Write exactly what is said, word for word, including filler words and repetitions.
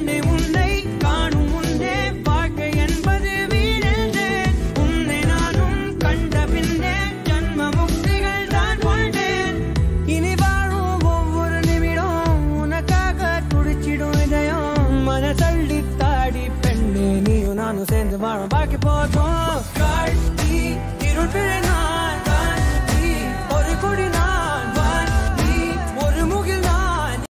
பெண்ணை உன்னை காணும் முன்னே வாழ்க்கை என்பது வீணென்றேன். உன்னை நானும் கண்ட பின்னே ஜன்ம முக்திகள் தான் கொண்டேன். இனி வாழும் ஒவ்வொரு நிமிடம் உனக்காக துடிச்சிடும் இதயம். மன தள்ளி தாடி பெண்ணே நீயும் நானும் சேர்ந்து வாழும்